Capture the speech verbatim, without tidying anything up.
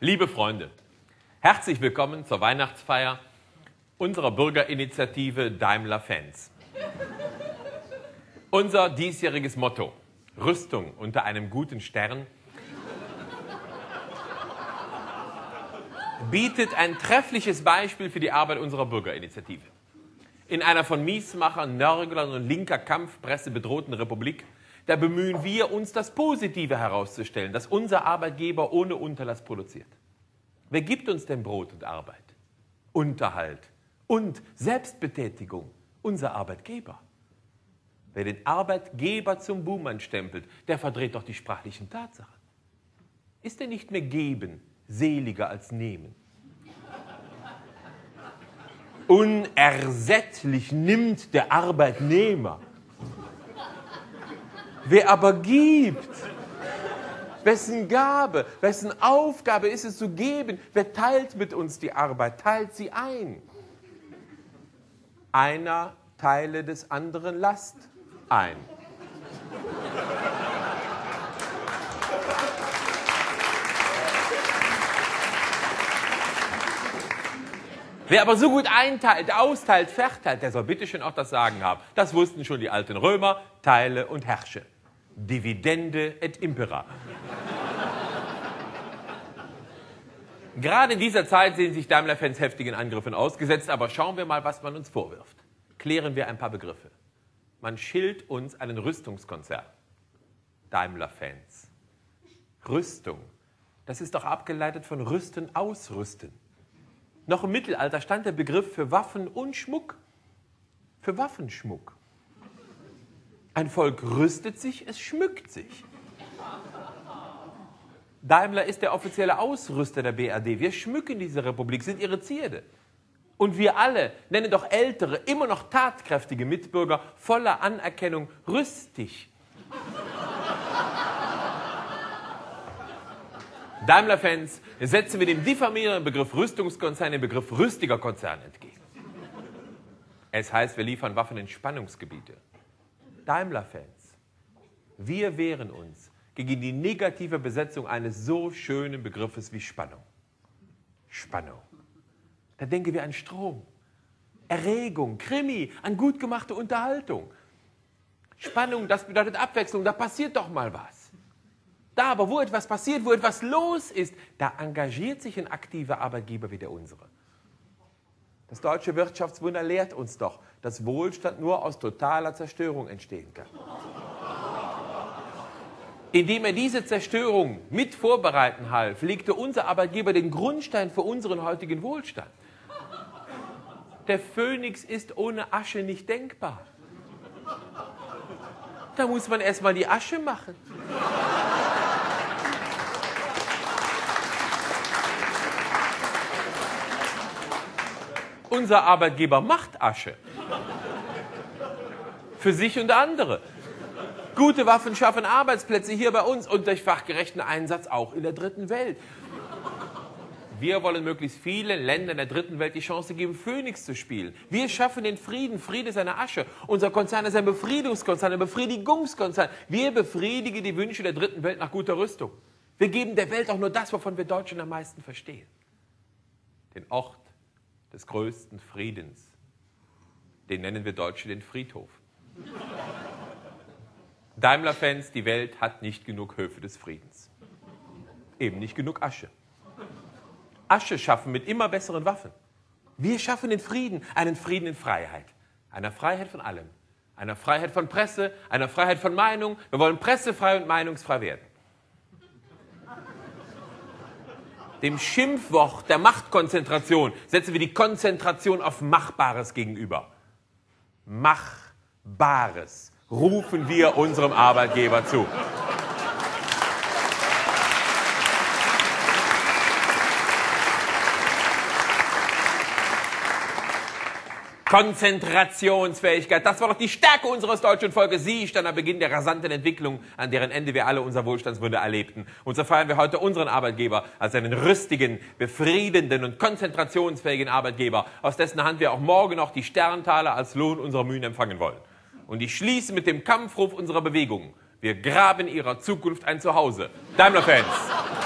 Liebe Freunde, herzlich willkommen zur Weihnachtsfeier unserer Bürgerinitiative Daimler-Fans. Unser diesjähriges Motto, Rüstung unter einem guten Stern, bietet ein treffliches Beispiel für die Arbeit unserer Bürgerinitiative. In einer von Miesmachern, Nörglern und linker Kampfpresse bedrohten Republik, da bemühen wir uns, das Positive herauszustellen, dass unser Arbeitgeber ohne Unterlass produziert. Wer gibt uns denn Brot und Arbeit, Unterhalt und Selbstbetätigung? Unser Arbeitgeber. Wer den Arbeitgeber zum Buhmann stempelt, der verdreht doch die sprachlichen Tatsachen. Ist denn nicht mehr geben seliger als nehmen? Unersättlich nimmt der Arbeitnehmer. Wer aber gibt, wessen Gabe, wessen Aufgabe ist es zu geben, wer teilt mit uns die Arbeit, teilt sie ein. Einer teile des anderen Last ein. Wer aber so gut einteilt, austeilt, verteilt, der soll bitteschön auch das Sagen haben. Das wussten schon die alten Römer, teile und herrsche. Dividende et impera. Gerade in dieser Zeit sehen sich Daimler-Fans heftigen Angriffen ausgesetzt, aber schauen wir mal, was man uns vorwirft. Klären wir ein paar Begriffe. Man schilt uns einen Rüstungskonzern. Daimler-Fans. Rüstung, das ist doch abgeleitet von Rüsten, Ausrüsten. Noch im Mittelalter stand der Begriff für Waffen und Schmuck. Für Waffenschmuck. Ein Volk rüstet sich, es schmückt sich. Daimler ist der offizielle Ausrüster der B R D. Wir schmücken diese Republik, sind ihre Zierde. Und wir alle nennen doch ältere, immer noch tatkräftige Mitbürger voller Anerkennung rüstig. Daimler-Fans setzen wir dem diffamierenden Begriff Rüstungskonzern den Begriff rüstiger Konzern entgegen. Es heißt, wir liefern Waffen in Spannungsgebiete. Daimler-Fans, wir wehren uns gegen die negative Besetzung eines so schönen Begriffes wie Spannung. Spannung. Da denken wir an Strom, Erregung, Krimi, an gut gemachte Unterhaltung. Spannung, das bedeutet Abwechslung, da passiert doch mal was. Da aber, wo etwas passiert, wo etwas los ist, da engagiert sich ein aktiver Arbeitgeber wie der unsere. Das deutsche Wirtschaftswunder lehrt uns doch, dass Wohlstand nur aus totaler Zerstörung entstehen kann. Indem er diese Zerstörung mit vorbereiten half, legte unser Arbeitgeber den Grundstein für unseren heutigen Wohlstand. Der Phönix ist ohne Asche nicht denkbar. Da muss man erst mal die Asche machen. Unser Arbeitgeber macht Asche. Für sich und andere. Gute Waffen schaffen Arbeitsplätze hier bei uns und durch fachgerechten Einsatz auch in der dritten Welt. Wir wollen möglichst vielen Ländern der dritten Welt die Chance geben, Phönix zu spielen. Wir schaffen den Frieden. Friede ist eine Asche. Unser Konzern ist ein Befriedungskonzern, ein Befriedigungskonzern. Wir befriedigen die Wünsche der dritten Welt nach guter Rüstung. Wir geben der Welt auch nur das, wovon wir Deutschen am meisten verstehen. Den Ort des größten Friedens. Den nennen wir Deutsche den Friedhof. Daimler-Fans, die Welt hat nicht genug Höfe des Friedens. Eben nicht genug Asche. Asche schaffen mit immer besseren Waffen. Wir schaffen den Frieden, einen Frieden in Freiheit. Einer Freiheit von allem. Einer Freiheit von Presse, einer Freiheit von Meinung. Wir wollen pressefrei und meinungsfrei werden. Dem Schimpfwort der Machtkonzentration setzen wir die Konzentration auf Machbares gegenüber. Machbares rufen wir unserem Arbeitgeber zu. Konzentrationsfähigkeit, das war doch die Stärke unseres deutschen Volkes. Sie stand am Beginn der rasanten Entwicklung, an deren Ende wir alle unser Wohlstandswunder erlebten. Und so feiern wir heute unseren Arbeitgeber als einen rüstigen, befriedenden und konzentrationsfähigen Arbeitgeber, aus dessen Hand wir auch morgen noch die Sterntaler als Lohn unserer Mühen empfangen wollen. Und ich schließe mit dem Kampfruf unserer Bewegung. Wir graben ihrer Zukunft ein Zuhause. Daimler-Fans!